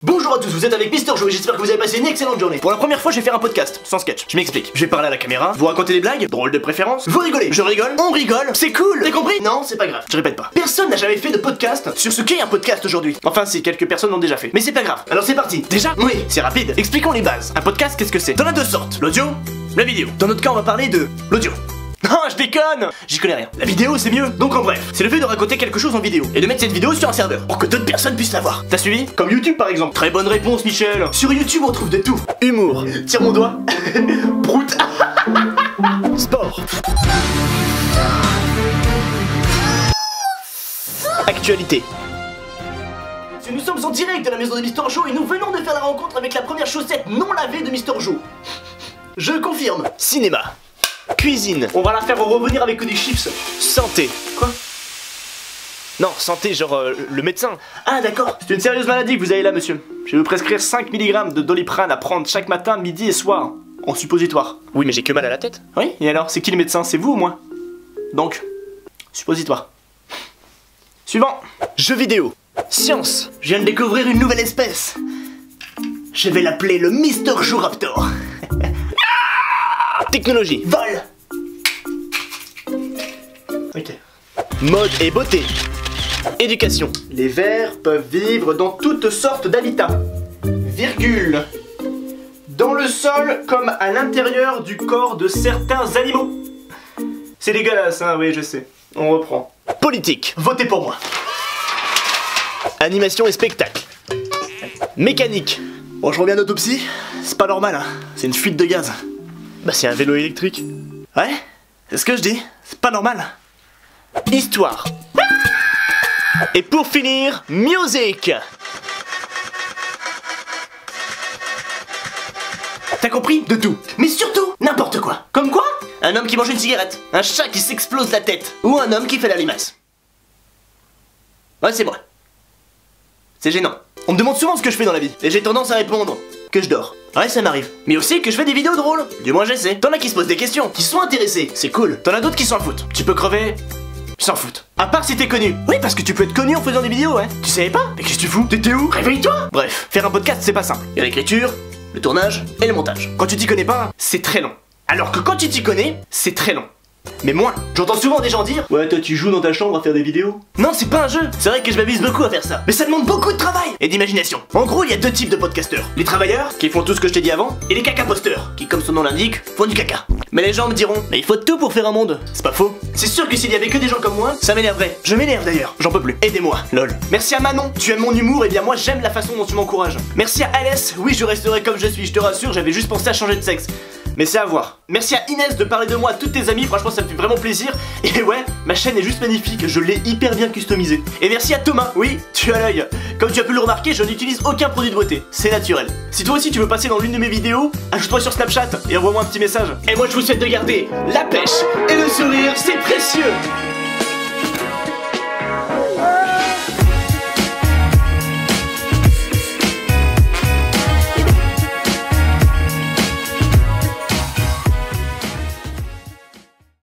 Bonjour à tous, vous êtes avec Mister Joe et j'espère que vous avez passé une excellente journée. Pour la première fois, je vais faire un podcast, sans sketch. Je m'explique. Je vais parler à la caméra, vous raconter des blagues, drôles de préférence, vous rigolez, je rigole, on rigole, c'est cool, t'as compris? Non, c'est pas grave, je répète pas. Personne n'a jamais fait de podcast sur ce qu'est un podcast aujourd'hui. Enfin si, quelques personnes l'ont déjà fait, mais c'est pas grave. Alors c'est parti. Déjà? Oui, c'est rapide. Expliquons les bases. Un podcast, qu'est-ce que c'est? T'en as deux sortes, l'audio, la vidéo. Dans notre cas, on va parler de l'audio. Non, je déconne! J'y connais rien. La vidéo, c'est mieux. Donc en bref, c'est le fait de raconter quelque chose en vidéo et de mettre cette vidéo sur un serveur pour que d'autres personnes puissent la voir. T'as suivi? Comme YouTube par exemple. Très bonne réponse, Michel. Sur YouTube, on trouve de tout. Humour. Tire mon doigt. Broute. Sport. Actualité. Nous sommes en direct de la maison de Mister Joe et nous venons de faire la rencontre avec la première chaussette non lavée de Mister Joe. Je confirme. Cinéma. Cuisine. On va la faire revenir avec des chips. Santé. Quoi? Non, santé, genre le médecin. Ah d'accord. C'est une sérieuse maladie que vous avez là, monsieur. Je vais vous prescrire 5 mg de Doliprane à prendre chaque matin, midi et soir. En suppositoire. Oui, mais j'ai que mal à la tête. Oui, et alors, c'est qui le médecin? C'est vous ou moi? Donc, suppositoire. Suivant. Jeux vidéo. Science. Je viens de découvrir une nouvelle espèce. Je vais l'appeler le Mister Joe Raptor. Technologie. Vol. Ok. Mode et beauté. Éducation. Les vers peuvent vivre dans toutes sortes d'habitats. Virgule. Dans le sol comme à l'intérieur du corps de certains animaux. C'est dégueulasse, hein, oui, je sais. On reprend. Politique. Votez pour moi. Animation et spectacle. Mécanique. Bon, je reviens d'autopsie. C'est pas normal, hein. C'est une fuite de gaz. Bah c'est un vélo électrique. Ouais, c'est ce que je dis, c'est pas normal. Histoire. Et pour finir, musique. T'as compris? De tout. Mais surtout, n'importe quoi. Comme quoi? Un homme qui mange une cigarette, un chat qui s'explose la tête, ou un homme qui fait la limace. Ouais, c'est moi. C'est gênant. On me demande souvent ce que je fais dans la vie, et j'ai tendance à répondre que je dors. Ouais, ça m'arrive. Mais aussi que je fais des vidéos drôles. Du moins j'essaie. T'en as qui se posent des questions, qui sont intéressés. C'est cool. T'en as d'autres qui s'en foutent. Tu peux crever, ils s'en foutent. À part si t'es connu. Oui, parce que tu peux être connu en faisant des vidéos, ouais. Tu savais pas? Mais qu'est-ce que tu fous? T'étais où? Réveille-toi. Bref, faire un podcast c'est pas simple. Il y a l'écriture, le tournage et le montage. Quand tu t'y connais pas, c'est très long. Alors que quand tu t'y connais, c'est très long. Mais moins. J'entends souvent des gens dire: ouais, toi tu joues dans ta chambre à faire des vidéos. Non, c'est pas un jeu. C'est vrai que je m'amuse beaucoup à faire ça. Mais ça demande beaucoup de travail et d'imagination. En gros, il y a deux types de podcasteurs. Les travailleurs, qui font tout ce que je t'ai dit avant, et les cacaposteurs, qui, comme son nom l'indique, font du caca. Mais les gens me diront: mais il faut tout pour faire un monde. C'est pas faux. C'est sûr que s'il y avait que des gens comme moi, ça m'énerverait. Je m'énerve d'ailleurs. J'en peux plus. Aidez-moi. Lol. Merci à Manon. Tu aimes mon humour, et bien moi j'aime la façon dont tu m'encourages. Merci à Alès. Oui, je resterai comme je suis. Je te rassure, j'avais juste pensé à changer de sexe. Mais c'est à voir. Merci à Inès de parler de moi à toutes tes amies, franchement ça me fait vraiment plaisir. Et ouais, ma chaîne est juste magnifique, je l'ai hyper bien customisée. Et merci à Thomas, oui, tu as l'œil. Comme tu as pu le remarquer, je n'utilise aucun produit de beauté, c'est naturel. Si toi aussi tu veux passer dans l'une de mes vidéos, ajoute-moi sur Snapchat et envoie-moi un petit message. Et moi je vous souhaite de garder la pêche et le sourire, c'est précieux.